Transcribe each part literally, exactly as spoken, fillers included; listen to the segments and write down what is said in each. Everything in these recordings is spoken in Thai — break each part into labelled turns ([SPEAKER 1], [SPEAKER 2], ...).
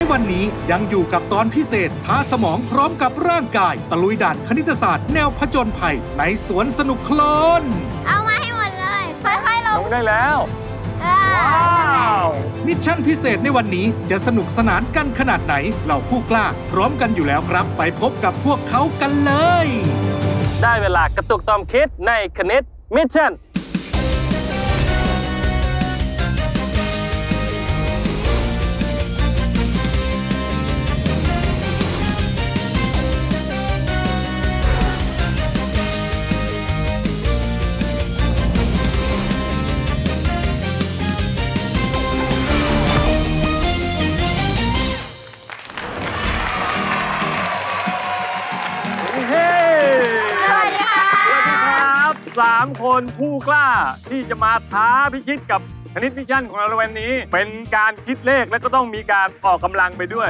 [SPEAKER 1] วันนี้ยังอยู่กับตอนพิเศษท้าสมองพร้อมกับร่างกายตะลุยด่านคณิตศาสตร์แนวผจญภัยในสวนสนุกโคลน
[SPEAKER 2] เอามาให้หมดเลยค่อยๆลง
[SPEAKER 3] ลงได้แล้ว
[SPEAKER 2] ว้าว
[SPEAKER 1] มิชชั่นพิเศษในวันนี้จะสนุกสนานกันขนาดไหนเหล่าผู้กล้าพร้อมกันอยู่แล้วครับไปพบกับพวกเขากันเลย
[SPEAKER 3] ได้เวลากระตุกต่อมคิดในคณิตมิชชั่นสามคนผู้กล้าที่จะมาท้าพิชิตกับคณิตมิชชั่นของเราในวันนี้เป็นการคิดเลขและก็ต้องมีการออกกำลังไปด้วย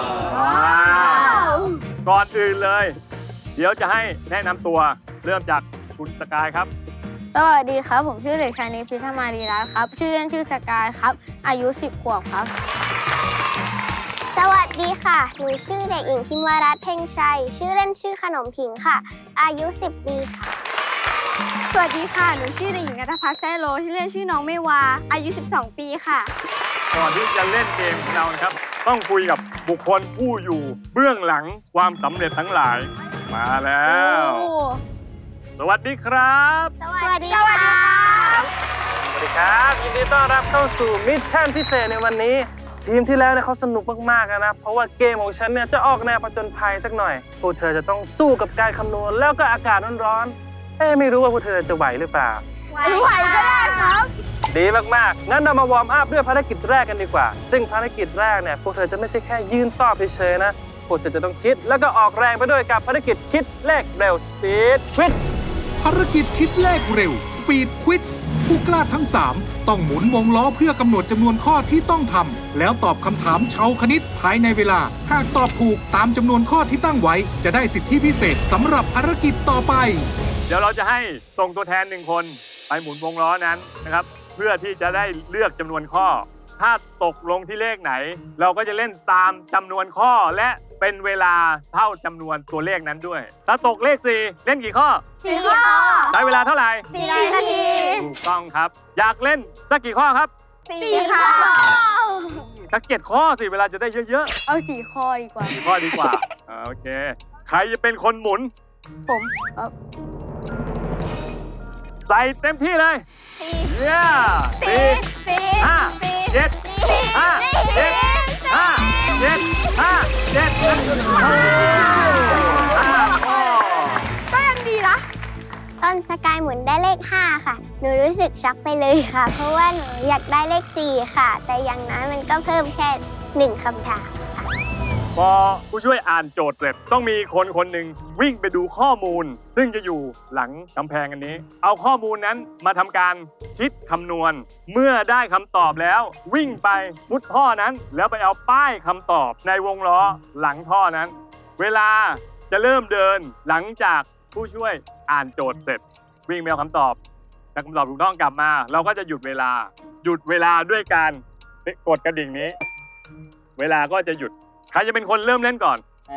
[SPEAKER 3] ก่อนอื่นเลยเดี๋ยวจะให้แนะนำตัวเริ่มจากคุณสกายครับ
[SPEAKER 4] สวัสดีครับผมชื่อเด็กชายนิพิธมารีรัตน์ครับชื่อเล่นชื่อสกายครับอายุสิบขวบครับ
[SPEAKER 2] สวัสดีค่ะหนูชื่อเด็กหญิงพิมวรัตน์เพ่งชัยชื่อเล่นชื่อขนมผิงค่ะอายุสิบปีค่ะ
[SPEAKER 5] สวัสดีค่ะหนูชื่อเด็กหญิงณัฐพัฒน์แซ่โลชื่อเล่นชื่อน้องเมวาอายุสิบสองปีค่ะ
[SPEAKER 3] ก่อนที่จะเล่นเกมของเราครับต้องคุยกับบุคคลผู้อยู่เบื้องหลังความสำเร็จทั้งหลายมาแล้วสวัสดีครับ
[SPEAKER 2] สวัสดีค่ะ
[SPEAKER 3] สวัสดีครับยินดีต้อนรับเข้าสู่มิชชั่นพิเศษในวันนี้ทีมที่แล้วเนี่ยเขาสนุกมากๆนะเพราะว่าเกมของฉันเนี่ยจะออกแนวผจญภัยสักหน่อยพวกเธอจะต้องสู้กับการคำนวณแล้วก็อากาศร้อนๆเอ๊ะไม่รู้ว่าพวกเธอจะไหวหรือเปล่า
[SPEAKER 5] ไหวก็ได้ครับ
[SPEAKER 3] ดีมากๆงั้นเรามาวอร์มอัพด้วยภารกิจแรกกันดีกว่าซึ่งภารกิจแรกเนี่ยพวกเธอจะไม่ใช่แค่ยืนตอบเฉยๆนะพวกเธอจะต้องคิดแล้วก็ออกแรงไปด้วยกับภารกิจคิดเลขเร็ว Speed Quiz
[SPEAKER 1] ภารกิจคิดเลขเร็ว Speed Quiz ผู้กล้าทั้งสามต้องหมุนวงล้อเพื่อกำหนดจำนวนข้อที่ต้องทำแล้วตอบคำถามเชาวคณิตภายในเวลาหากตอบถูกตามจำนวนข้อที่ตั้งไว้จะได้สิทธิพิเศษสำหรับภารกิจต่อไป
[SPEAKER 3] เดี๋ยวเราจะให้ส่งตัวแทนหนึ่งคนไปหมุนวงล้อนั้นนะครับเพื่อที่จะได้เลือกจำนวนข้อถ้าตกลงที่เลขไหนเราก็จะเล่นตามจำนวนข้อและเป็นเวลาเท่าจำนวนตัวเลขนั้นด้วยถ้าตกเลขสี่เล่นกี่ข้อ
[SPEAKER 2] สี่ข้อ
[SPEAKER 3] ใช้เวลาเท่าไหร่
[SPEAKER 2] สี่นาที
[SPEAKER 3] ถูกต้องครับอยากเล่นสักกี่ข้อครับ
[SPEAKER 2] สี่ข้อ
[SPEAKER 3] สักเจ็ดข้อสิเวลาจะได้เยอะ
[SPEAKER 4] ๆเอาสี่ข้อดีกว่า
[SPEAKER 3] สี่ข้อดีกว่าโอเคใครจะเป็นคนหมุน
[SPEAKER 4] ผมครับ
[SPEAKER 3] ใส่เต็มที่เลย
[SPEAKER 2] สี่
[SPEAKER 3] สี่สี่ห้าเจ็ดห้าเจ็ดห้าเจ็ดห้าเจ็ดห้าข้อ
[SPEAKER 5] ก็ยังดีนะ
[SPEAKER 2] ต้นสกายหมุนได้เลขห้าค่ะหนูรู้สึกช็อกไปเลยค่ะเพราะว่าหนูอยากได้เลขสี่ค่ะแต่อย่างนั้นมันก็เพิ่มแค่หนึ่งคำถามค่ะ
[SPEAKER 3] พอผู้ช่วยอ่านโจทย์เสร็จต้องมีคนคนหนึ่งวิ่งไปดูข้อมูลซึ่งจะอยู่หลังกำแพงอันนี้เอาข้อมูลนั้นมาทำการคิดคำนวณเมื่อได้คำตอบแล้ววิ่งไปมุดท่อนั้นแล้วไปเอาป้ายคำตอบในวงล้อหลังท่อนั้นเวลาจะเริ่มเดินหลังจากผู้ช่วยอ่านโจทย์เสร็จวิ่งไปเอาคำตอบถ้าคำตอบถูกต้องกลับมาเราก็จะหยุดเวลาหยุดเวลาด้วยการกดกระดิ่งนี้เวลาก็จะหยุดใครจะเป็นคนเริ่มเล่นก่อน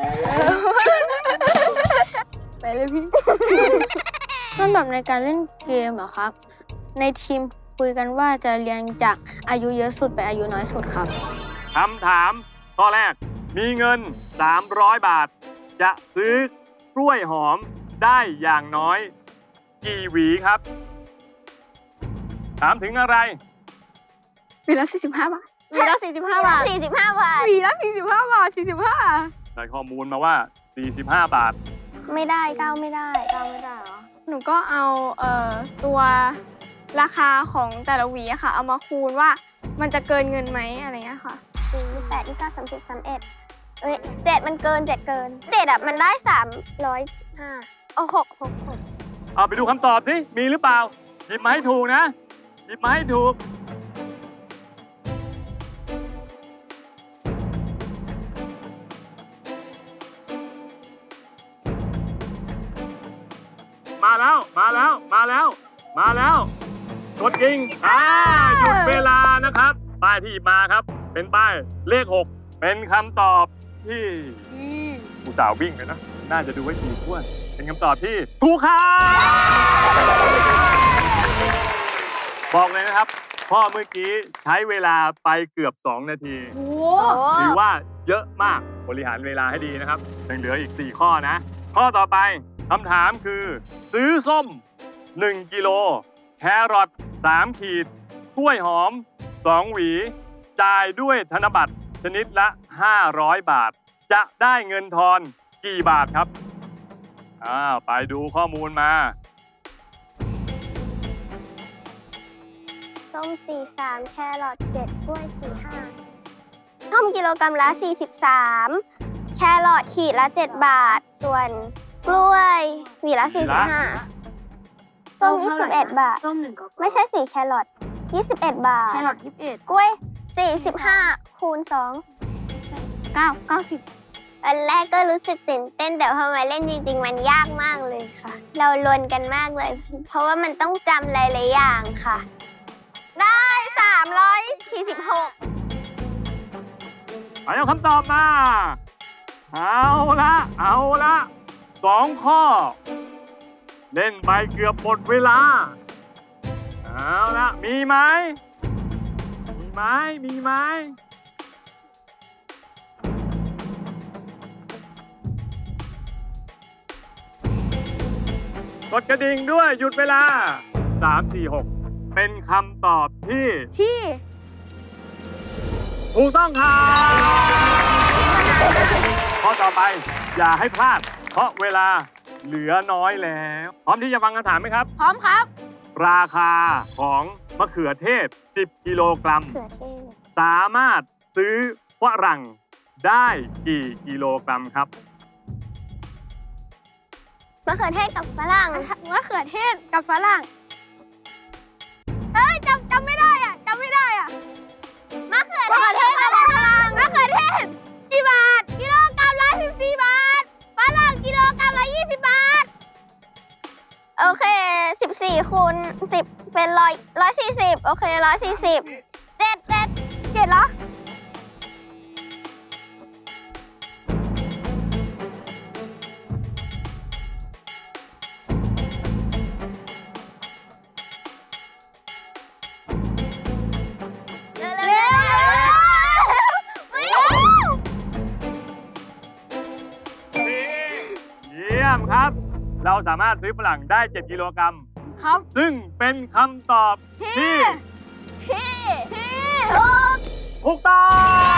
[SPEAKER 4] ไปเลยพี่ลำดับในการเล่นเกมเหรอครับในทีมคุยกันว่าจะเรียงจากอายุเยอะสุดไปอายุน้อยสุดครับ
[SPEAKER 3] คำถามข้อแรกมีเงินสามร้อยบาทจะซื้อกล้วยหอมได้อย่างน้อยกี่หวีครับถามถึงอะไร
[SPEAKER 5] หวีละสี่สิบห้าบาทหวีละสี่สิบห้าบาท
[SPEAKER 2] สี่สิบห้าบาท
[SPEAKER 5] หวีละสี่สิบห้าบาทสี่สิบห้า
[SPEAKER 3] ได้ข้อมูลมาว่าสี่สิบห้าบาท
[SPEAKER 2] ไม่ได้ก้าวไม่ได้
[SPEAKER 5] ก้าวไม่ได้เหรอหนูก็เอาเอ่อตัวราคาของแต่ละหวีอะค่ะเอามาคูณว่ามันจะเกินเงินไหมอะไรเงี้ยค่ะ
[SPEAKER 2] สี่แปดยี่สิบสามสิบสามเอ็ดเอ้ยเจ็ดมันเกินเจ็ดเกินเจ็ดอะมันได้สามร้อยห้าโอ้หกหกหก
[SPEAKER 3] เอาไปดูคำตอบสิมีหรือเปล่าหยิบมาให้ถูกนะหยิบมาให้ถูกมาแล้วมาแล้วมาแล้วมาแล้วกดยิงอ่าหยุดเวลานะครับป้ายที่หยิบมาครับเป็นป้ายเลขหกไปเป็นคำตอบที่อุตส่าห์วิ่งเลยนะ น่าจะดูไว้ถูกด้วยเป็นคำตอบที่ถูกครับบอกเลยนะครับข้อเมื่อกี้ใช้เวลาไปเกือบสองนาทีถือว่าเยอะมากบริหารเวลาให้ดีนะครับยังเหลืออีกสี่ข้อนะข้อต่อไปคำถามคือซื้อส้มหนึ่งกิโลแครอทสามขีดกล้วยหอมสองหวีจ่ายด้วยธนบัตรชนิดละห้าร้อยบาทจะได้เงินทอนกี่บาทครับอ้าวไปดูข้อมูลมา
[SPEAKER 2] ส้มสี่สามแครอทเจ็ดกล้วยสี่ห้าส้มกิโลกรัมละสี่สิบสามแครอทขีดละเจ็ดบาทส่วนกล้วยหวีละสี่สิบห้าส้มยี่สิบเอ็ดบาทส้มหนึ่งก็ไม่ใช่สี่แครอทยี่สิบเอ็ดบาทแครอทยี่สิบเอ็ดกล้วยสี่สิบห้าคูณสองเก้าเก้าสิบตอนแรกก็รู้สึกตื่นเต้นแต่พอมาเล่นจริงๆมันยากมากเลยค่ะเราลนกันมากเลยเพราะว่ามันต้องจำหลายๆอย่างค่ะได้สามร้อยสี่สิบหก
[SPEAKER 3] เอาคำตอบมาเอาละเอาละสองข้อเล่นไปเกือบหมดเวลาเอาละมีไหมมีไหมมีไหมกดกระดิ่งด้วยหยุดเวลาสาม สี่ หกเป็นคำตอบที่
[SPEAKER 4] ที่
[SPEAKER 3] ถูกต้องครับข้อต่อไปอย่าให้พลาดเพราะเวลาเหลือน้อยแล้วพร้อมที่จะฟังคำถามไหมครับ
[SPEAKER 4] พร้อมครับ
[SPEAKER 3] ราคาของมะเขือเทศสิบกิโลกรัมสามารถซื้อฝรั่งได้กี่กิโลกรัมครับ
[SPEAKER 2] มะเขือเทศกับฝรั่ง
[SPEAKER 4] มะเขือเทศกับฝรั่งเฮ้ยจำจำไม่ได้อ่ะจำไม่ได้อ่ะ
[SPEAKER 2] มะเขือเทศกับฝรั่ง
[SPEAKER 4] มะเขือเทศกี่บาทกิโลกรัมละสิบสี่บาทฝรั่งกิโลกรัมละยี่สิบบาท
[SPEAKER 2] โอเคสิบสี่คูณสิบเป็นร้อยร้อยสี่สิบโอเคร้อยสี่สิบเจ็ดเจ็ด
[SPEAKER 4] เจ็ดเหรอ
[SPEAKER 3] ครับเราสามารถซื้อฝรั่งได้เจ็ดกิโลกรัม
[SPEAKER 4] ครับ
[SPEAKER 3] ซึ่งเป็นคำตอบที่
[SPEAKER 2] ที่ที่
[SPEAKER 3] ถูกถูกต้อง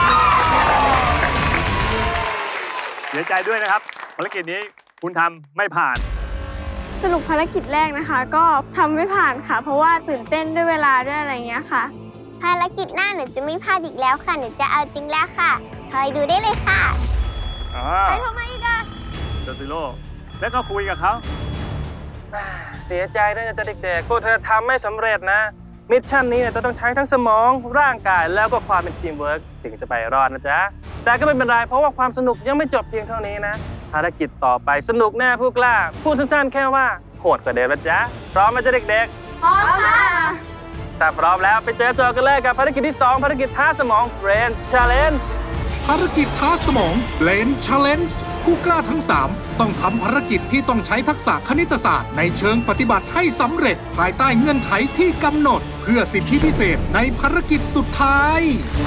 [SPEAKER 3] เสียใจด้วยนะครับภารกิจนี้คุณทำไม่ผ่าน
[SPEAKER 5] สรุปภารกิจแรกนะคะก็ทำไม่ผ่านค่ะเพราะว่าตื่นเต้นด้วยเวลาด้วยอะไรเงี้ยค่ะ
[SPEAKER 2] ภารกิจหน้าหนูจะไม่พลาดอีกแล้วค่ะหนูจะเอาจริงแล้วค่ะคอยดูได้เลยค่ะ
[SPEAKER 3] ไป
[SPEAKER 2] ทำไมอีกอะ
[SPEAKER 3] เจอซิโร่แล้วก็คุยกับเขา
[SPEAKER 6] เสียใจด้วยนะจ๊ะเด็กๆพวกเธอทำไม่สำเร็จนะมิชชั่นนี้เนี่ยจะต้องใช้ทั้งสมองร่างกายแล้วก็ความเป็นทีมเวิร์กถึงจะไปรอดนะจ๊ะแต่ก็ไม่เป็นไรเพราะว่าความสนุกยังไม่จบเพียงเท่านี้นะภารกิจต่อไปสนุกแน่ผู้กล้าพูดสั้นๆแค่ว่าโหดกว่าเดิมนะจ๊ะพร้อมไหมจ๊ะเด็ก
[SPEAKER 2] ๆพร้อมค่ะ
[SPEAKER 6] แต่พร้อมแล้วไปเจอโจทย์กันเลยกับภารกิจที่สองภารกิจท้าสมอง Brain Challenge
[SPEAKER 1] ภารกิจท้าสมอง Brain Challengeผู้กล้าทั้งสามต้องทำภารกิจที่ต้องใช้ทักษะคณิตศาสตร์ในเชิงปฏิบัติให้สำเร็จภายใต้เงื่อนไขที่กำหนดเพื่อสิทธิพิเศษในภารกิจสุดท้าย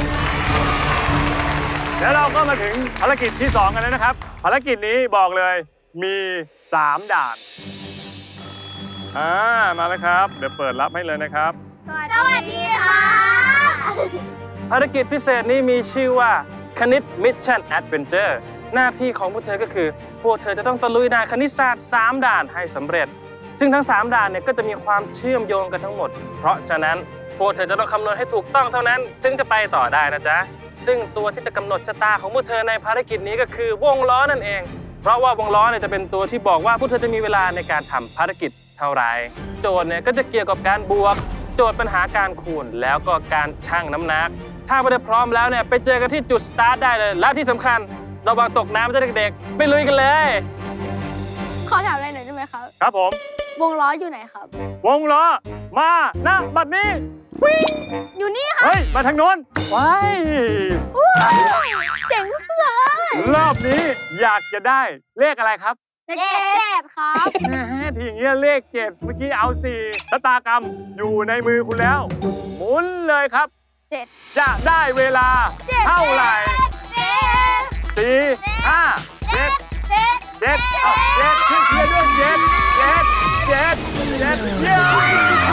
[SPEAKER 3] แล้วเราก็มาถึงภารกิจที่สองกันแล้วนะครับภารกิจนี้บอกเลยมีสามด่านอ่ามาแล้วครับเดี๋ยวเปิดรับให้เลยนะครับ
[SPEAKER 2] สวัสดีค่ะ
[SPEAKER 6] ภารกิจพิเศษนี้มีชื่อว่าคณิต Mission Adventureหน้าที่ของพวกเธอก็คือพวกเธอจะต้องตะลุยด่านคณิตศาสตร์สามด่านให้สำเร็จซึ่งทั้งสามด่านเนี่ยก็จะมีความเชื่อมโยงกันทั้งหมดเพราะฉะนั้นพวกเธอจะต้องคำนวณให้ถูกต้องเท่านั้นจึงจะไปต่อได้นะจ๊ะซึ่งตัวที่จะกำหนดชะตาของพวกเธอในภารกิจนี้ก็คือวงล้อนั่นเองเพราะว่าวงล้อเนี่ยจะเป็นตัวที่บอกว่าพวกเธอจะมีเวลาในการทำภารกิจเท่าไหร่โจทย์เนี่ยก็จะเกี่ยวกับการบวกโจทย์ปัญหาการคูณแล้วก็การชั่งน้ำหนักถ้าพวกเธอพร้อมแล้วเนี่ยไปเจอกันที่จุดสตาร์ทได้เลยและที่สำคัญระวังตกน้ำจะเด็กๆไปลุยกันเลย
[SPEAKER 4] ขอถามอะไรหน่อยได้ไหมครับ
[SPEAKER 3] ครับผม
[SPEAKER 4] วงล้ออยู่ไหนครับ
[SPEAKER 3] วงล้อมาณบัดนี้
[SPEAKER 5] อยู่นี่ค่ะ
[SPEAKER 3] เฮ้ย มาทางโน้นว้าย
[SPEAKER 5] เจ๋งเสือเลย
[SPEAKER 3] รอบนี้อยากจะได้เลขอะไรครับ
[SPEAKER 5] เจ็ดครับ
[SPEAKER 3] แหมทีอย่างเงี้ยเลขเจ็ดเมื่อกี้เอาสี่ชะตากรรมอยู่ในมือคุณแล้ว หมุนเลยครับ
[SPEAKER 5] เจ็ด
[SPEAKER 3] จะได้เวลาเท่าไหร่สี่ห้าเจ็ด
[SPEAKER 5] เจ็ด
[SPEAKER 3] เจ็ดเอาเจ็ดขึ้นเรือด้วยเจ็ดเจ็ดเจ็ดเจ็ดเยี่ยม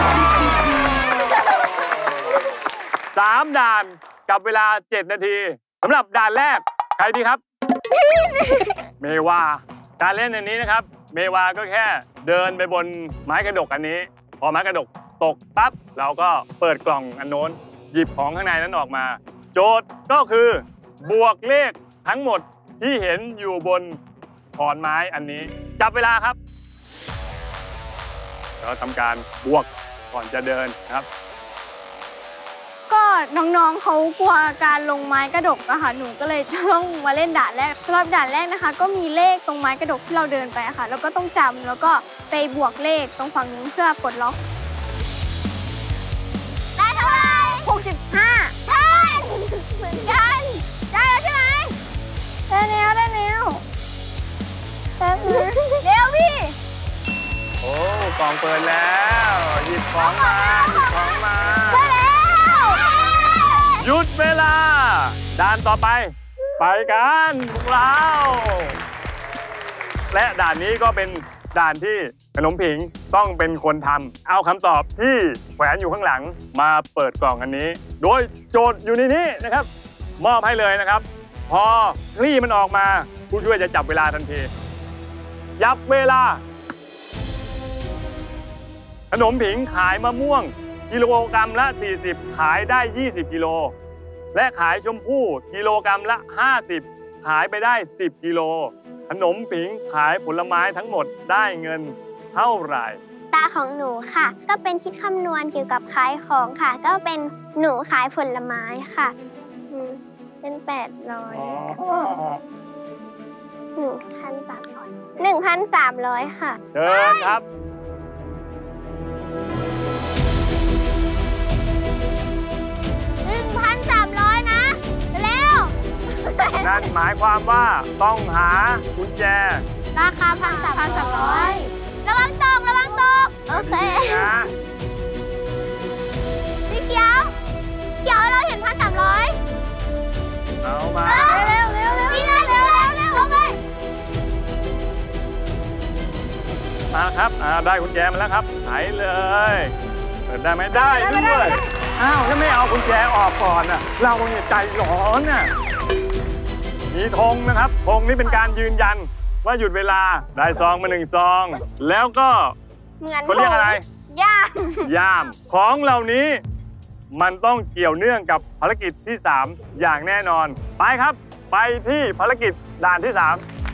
[SPEAKER 3] สามด่านกับเวลาเจ็ดนาทีสำหรับด่านแรกใครดีครับ เมวาการเล่นอันนี้นะครับ เมวาก็แค่เดินไปบนไม้กระดกอันนี้ พอไม้กระดกตกปั๊บเราก็เปิดกล่องอันโน้นหยิบของข้างในนั้นออกมา โจทย์ก็คือบวกเลขทั้งหมดที่เห็นอยู่บนขอนไม้อันนี้จับเวลาครับเราทำการบวกก่อนจะเดินครับ
[SPEAKER 5] ก็น้องๆเขากลัวการลงไม้กระดกอะค่ะหนูก็เลยต้องมาเล่นด่านแรกสำหรับด่านแรกนะคะ ก็มีเลขตรงไม้กระดกที่เราเดินไปอะค่ะแล้วก็ต้องจำแล้วก็ไปบวกเลขตรงฝั่งนู้นเพื่อปลดล็อก
[SPEAKER 2] ได้เท่าไหร่
[SPEAKER 5] หกสิบห้า
[SPEAKER 2] ใช่เหมือนกันได้แล้วใช่ไหม
[SPEAKER 5] ได้แล้วได้แล้วแป๊บนึง
[SPEAKER 2] เร็วพี่
[SPEAKER 3] โอ้กล่องเปิดแล้วหยิบของมาหยิบของมา
[SPEAKER 2] ได้แล้ว
[SPEAKER 3] หยุดเวลาด่านต่อไป ไปกันพวกเราและด่านนี้ก็เป็นด่านที่ขนมผิงต้องเป็นคนทำเอาคำตอบที่แขวนอยู่ข้างหลังมาเปิดกล่องอันนี้ โดยโจทย์อยู่ในนี้นะครับ มอบให้เลยนะครับ พอคลี่มันออกมาผู้ช่วยจะจับเวลาทันทียับเวลา ขนมผิงขายมะม่วงกิโลกรัมละสี่สิบขายได้ยี่สิบกิโลและขายชมพู่กิโลกรัมละห้าสิบขายไปได้สิบกิโลขนมผิงขายผลไม้ทั้งหมดได้เงินเท่าไหร่
[SPEAKER 2] ตาของหนูค่ะ ก็เป็นคิดคำนวณเกี่ยวกับขายของค่ะ ก็เป็นหนูขายผลไม้ค่ะอืมเป็นแปดร้อยหนึ่งพันสามร้อยหนึ่งพันสามร้อยค่ะ
[SPEAKER 3] เชิญครับ
[SPEAKER 2] หนึ่งพันสามร้อยนะเร็ว
[SPEAKER 3] นั่นหมายความว่าต้องหากุญแจ
[SPEAKER 2] ราคาพันสามพันสามร้อยระวังตกระวังตกโอเค
[SPEAKER 3] นะ
[SPEAKER 2] สีเขียวเขียวเราเห็นพันสามร้อย
[SPEAKER 3] เอามา
[SPEAKER 2] เร็วเร็วเร็วนี่ไงเร็วเร็วเร็วเข้าไป
[SPEAKER 3] มาครับอ่าได้กุญแจมาแล้วครับไหนเลยเปิดได้ไหมได้ด้วยอ้าวถ้าไม่เอากุญแจออกก่อนน่ะเราเนี่ยใจร้อนน่ะมีธงนะครับธงนี่เป็นการยืนยันว่าหยุดเวลาได้ซองมาหนึ่งซอง แล้วก็
[SPEAKER 2] เหมือน
[SPEAKER 3] เขาเรียกอะไร
[SPEAKER 2] ย่า
[SPEAKER 3] ย่ามของเหล่านี้มันต้องเกี่ยวเนื่องกับภารกิจที่สามอย่างแน่นอนไปครับไปที่ภารกิจด่านที่สาม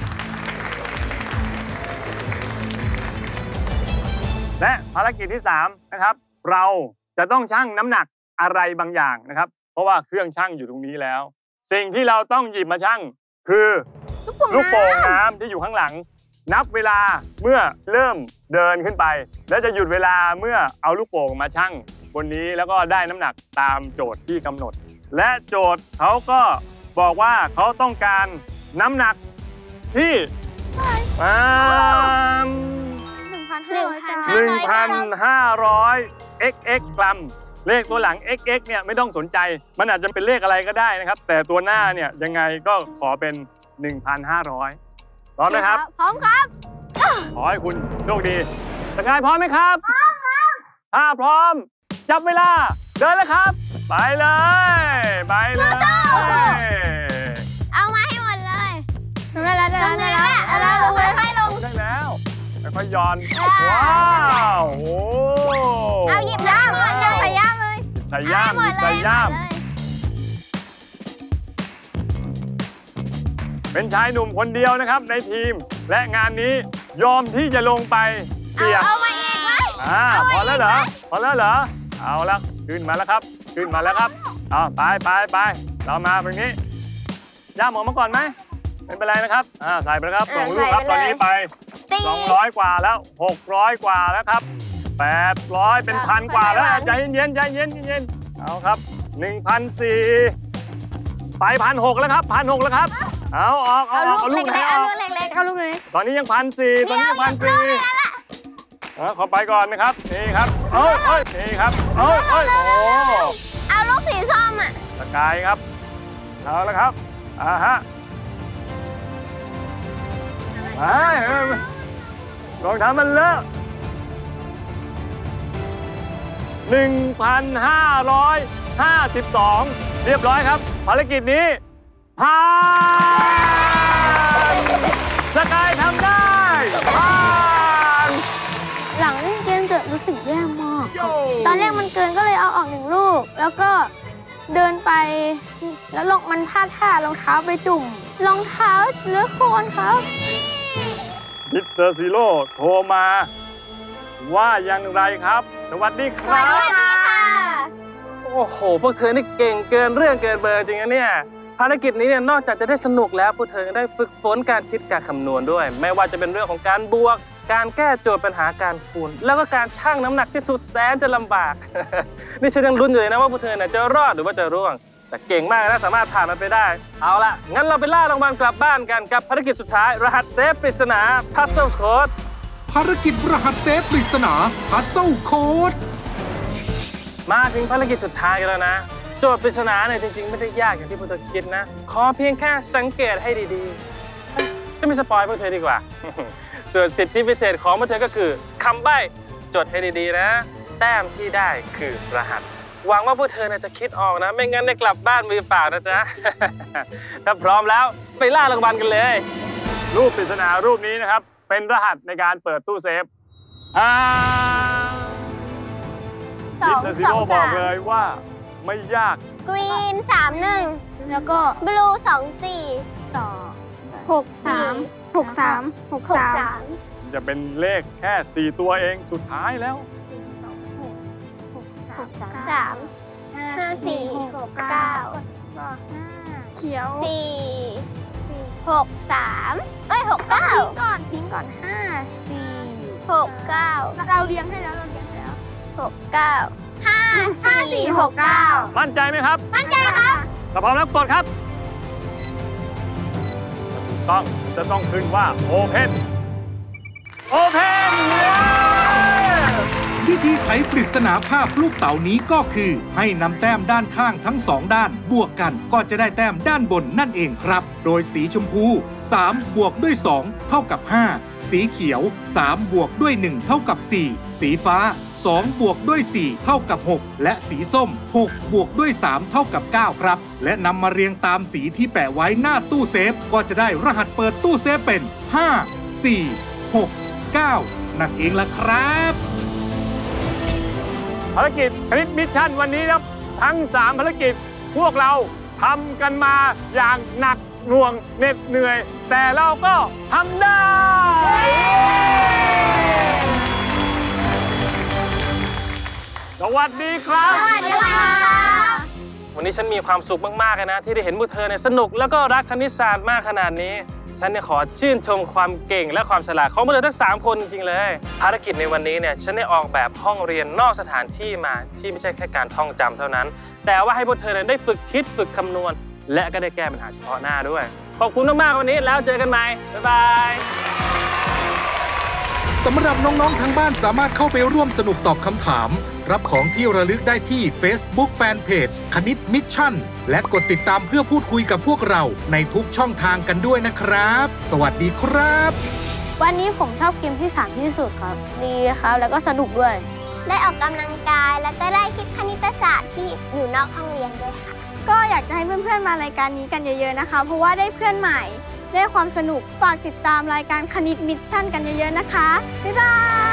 [SPEAKER 3] และภารกิจที่สามนะครับเราจะต้องชั่งน้ำหนักอะไรบางอย่างนะครับเพราะว่าเครื่องชั่งอยู่ตรงนี้แล้ว สิ่งที่เราต้องหยิบมาชั่งคือลูกโป่งน้ำที่อยู่ข้างหลังนับเวลาเมื่อเริ่มเดินขึ้นไปและจะหยุดเวลาเมื่อเอาลูกโป่งมาชั่งบนนี้แล้วก็ได้น้ำหนักตามโจทย์ที่กำหนดและโจทย์เขาก็บอกว่าเขาต้องการน้ำหนักที่ประมาณ
[SPEAKER 5] หนึ่งพัน
[SPEAKER 2] หนึ่ง
[SPEAKER 5] ห้า
[SPEAKER 2] พัน
[SPEAKER 5] ร้อย
[SPEAKER 3] หนึ่งพันห้าร้อย เอ็กซ์ เอ็กซ์ กรัมเลขตัวหลัง เอ็กซ์ เอ็กซ์ เนี่ยไม่ต้องสนใจมันอาจจะเป็นเลขอะไรก็ได้นะครับแต่ตัวหน้าเนี่ยยังไงก็ขอเป็น หนึ่งพันห้าร้อย พร้อมไหมครับ
[SPEAKER 2] พร้อมครับ
[SPEAKER 3] ขอให้คุณโชคดีสกายพร้อมไหมครับ พร้อมครับถ้าพร้อมจับเวลาเดินแล้วครับไปเลยไปเลย
[SPEAKER 2] เอามาให้หมดเลย
[SPEAKER 5] หนูได้แล้วได้
[SPEAKER 2] ล
[SPEAKER 5] แล้ว
[SPEAKER 2] ง
[SPEAKER 5] ได้
[SPEAKER 2] เลย
[SPEAKER 5] แล้ว
[SPEAKER 2] แม่เอาเราค่อยๆลง
[SPEAKER 3] ได้แล้วค่อยๆย้อน
[SPEAKER 2] ว้าว
[SPEAKER 3] ว้าวโอ้
[SPEAKER 2] เอาหยิบน้ำหมดเลย
[SPEAKER 5] ใส่ย่ามเลย
[SPEAKER 3] ใส่ย่าม
[SPEAKER 2] เอให้หมดเลย
[SPEAKER 3] ใส่ย่าม
[SPEAKER 2] หดเลย
[SPEAKER 3] เป็นชายหนุ่มคนเดียวนะครับในทีมและงานนี้ยอมที่จะลงไป
[SPEAKER 2] เอา
[SPEAKER 3] เสี่ยง
[SPEAKER 2] เอามาอีกไหม
[SPEAKER 3] อ่า
[SPEAKER 2] เอาไว้
[SPEAKER 3] พอแล้วเหรอ
[SPEAKER 2] อีกไหม
[SPEAKER 3] พอแล้วเหรอเอาละขึ้นมาแล้วครับ ขึ้นมาแล้วครับเอาไปไปไปเรามาตรงนี้ย่ามออกมาก่อนไหมไม่เป็นไรนะครับอ่าใส่ไปแล้วครับส่งลูกครับตอนนี้ไป
[SPEAKER 2] สี่
[SPEAKER 3] สองร้อยกว่าแล้วหกร้อยกว่าแล้วครับแปดร้อยเป็นพันกว่าแล้วใจเย็นๆใจเย็นเย็นเอาครับ หนึ่งพันสี่ร้อย ไปพันหกแล้วครับพันหกแล้วครับเอาออกเอา
[SPEAKER 2] เอาลูกเล็กๆเอาลูกเล็กๆเอาลูกเล็ก
[SPEAKER 3] ตอนนี้ยังพันสี่ตอนนี้ยังพันสี่ขอไปก่อนนะครับนี่ครับเอ้ยเอ้ยนี่ครับเอ้ยเอ้ยโอ้
[SPEAKER 2] เอาลูกสีส้มอ่ะ
[SPEAKER 3] สกายครับเอาแล้วครับอ่าฮะไอ้รองเท้ามันเลอะหนึ่งพันห้าร้อยห้าสิบสองเรียบร้อยครับภารกิจนี้ผ่านสกายทำได้ผ่าน
[SPEAKER 4] หลังเล่นเกมเกิดรู้สึกแย่มาก ตอนแรกมันเกินก็เลยเอาออกหนึ่งลูก แล้วก็เดินไปแล้วลงมันพลาดท่ารองเท้าไปจุ่มรองเท้าเลอะโคลนครับ
[SPEAKER 3] มิสเตอร์ซีโร่โทรมาว่าอย่างไรครับสวัสดีค
[SPEAKER 2] สวั
[SPEAKER 3] รั
[SPEAKER 2] สดี
[SPEAKER 3] บ
[SPEAKER 2] ค่ะ
[SPEAKER 6] โอ้โห พวกเธอนี่เก่งเกินเรื่องเกินเบอร์จริงนะเนี่ย ภารกิจนี้เนี่ยนอกจากจะได้สนุกแล้วพวกเธอยังได้ฝึกฝนการคิดการคำนวณด้วย ไม่ว่าจะเป็นเรื่องของการบวก การแก้โจทย์ปัญหาการคูณ แล้วก็การชั่งน้ำหนักที่สุดแสนจะลำบาก นี่ฉันยังลุ้นอยู่เลยนะว่าพวกเธอเนี่ยจะรอดหรือว่าจะร่วง แต่เก่งมากนะสามารถผ่านมันไปได้ เอาละงั้นเราไปล่ารางวัลกลับบ้านกันกับภารกิจสุดท้ายรหัสเซฟปริศนา Puzzle Code
[SPEAKER 1] ภารกิจรหัสเซฟปริศนา Puzzle Code
[SPEAKER 6] มาถึงภารกิจสุดท้ายกันแล้วนะ โจทย์ปริศนาเนี่ยจริงๆไม่ได้ยากอย่างที่พวกเธอคิดนะ ขอเพียงแค่สังเกตให้ดีๆเอ้ยจะไม่สปอยพวกเธอดีกว่า ส่วนสิทธิพิเศษของพวกเธอก็คือคำใบ้จดให้ดีๆนะ แต้มที่ได้คือรหัส หวังว่าพวกเธอเนี่ยจะคิดออกนะ ไม่งั้นได้กลับบ้านมือเปล่านะจ๊ะ ถ้าพร้อมแล้วไปล่ารางวัลกันเลย
[SPEAKER 3] รูปปริศนารูปนี้นะครับเป็นรหัสในการเปิดตู้เซฟอ่า
[SPEAKER 2] สอง
[SPEAKER 3] มิสเตอร์ซี
[SPEAKER 2] สอ
[SPEAKER 3] โร่
[SPEAKER 2] ง
[SPEAKER 3] บอ
[SPEAKER 2] สาก ม
[SPEAKER 3] เลยว่าไม่ยาก
[SPEAKER 2] กรีนสามหนึ่ง
[SPEAKER 4] แล้วก็
[SPEAKER 2] บลูสองสี่
[SPEAKER 4] สอง
[SPEAKER 5] หกสามหกสามหก
[SPEAKER 2] หก
[SPEAKER 5] สาม
[SPEAKER 2] สาม
[SPEAKER 3] จะเป็นเลขแค่สี่ตัวเองสุดท้ายแล้ว
[SPEAKER 2] สามห้าสี่หกเก้า
[SPEAKER 5] เขียว
[SPEAKER 2] สี่หกสามเอ้ยหกเก้า
[SPEAKER 4] พิงก่อนพิงก่อนห้าสี่
[SPEAKER 2] หกเก้า
[SPEAKER 4] เราเลี้ยงให้แล้วเราเลี้ยงให้แล้ว
[SPEAKER 2] หกเก้าห้าสี่หกเก้า
[SPEAKER 3] มั่นใจไหมครับ
[SPEAKER 2] มั่นใจครับ
[SPEAKER 3] ถ้าพร้อมแล้วกดครับต้องจะต้องขึ้นว่า Open Open
[SPEAKER 1] วิธีไขปริศนาภาพลูกเต๋านี้ก็คือ ให้นำแต้มด้านข้างทั้งสองด้านบวกกันก็จะได้แต้มด้านบนนั่นเองครับ โดยสีชมพูสามบวกด้วยสองเท่ากับห้าสีเขียวสามบวกด้วยหนึ่งเท่ากับสี่สีฟ้าสองบวกด้วยสี่เท่ากับหกและสีส้มหกบวกด้วยสามเท่ากับเก้าครับและนำมาเรียงตามสีที่แปะไว้หน้าตู้เซฟก็จะได้รหัสเปิดตู้เซฟเป็นห้า สี่ หก เก้านั่นเองล่ะครับ
[SPEAKER 3] ภารกิจคณิตมิชชั่นวันนี้ครับทั้งสามภารกิจพวกเราทำกันมาอย่างหนักหน่วงเหน็ดเหนื่อย แต่เราก็ทำได้ สวัสดีครับ
[SPEAKER 2] สวัสดีค่ะ
[SPEAKER 6] วันนี้ฉันมีความสุขมากๆเลยนะ ที่ได้เห็นพวกเธอเนี่ยสนุกแล้วก็รักคณิตศาสตร์มากขนาดนี้ ฉันเนี่ยขอชื่นชมความเก่งและความฉลาดของพวกเธอทั้งสามคนจริงๆเลย ภารกิจในวันนี้เนี่ยฉันได้ออกแบบห้องเรียนนอกสถานที่มาที่ไม่ใช่แค่การท่องจำเท่านั้น แต่ว่าให้พวกเธอเนี่ยได้ฝึกคิดฝึกคำนวณ และก็ได้แก้ปัญหาเฉพาะหน้าด้วยขอบคุณมากๆวันนี้แล้วเจอกันใหม่บ๊ายบาย
[SPEAKER 1] สำหรับน้องๆทางบ้านสามารถเข้าไปร่วมสนุกตอบคำถาม รับของที่ระลึกได้ที่ Facebook Fanpage คณิตมิชชั่น และกดติดตามเพื่อพูดคุยกับพวกเราในทุกช่องทางกันด้วยนะครับ สวัสดีครับ
[SPEAKER 4] วันนี้ผมชอบเกมที่สามที่สุดครับดีครับแล้วก็สนุกด้วย
[SPEAKER 2] ได้ออกกำลังกายแล้วก็ได้คิดคณิตศาสตร์ที่อยู่นอกห้องเรียนด้วยค่ะ
[SPEAKER 5] ก็อยากจะให้เพื่อนๆมารายการนี้กันเยอะๆนะคะ เพราะว่าได้เพื่อนใหม่ ได้ความสนุกฝากติดตามรายการคณิตมิชชั่นกันเยอะๆนะคะ บ๊ายบาย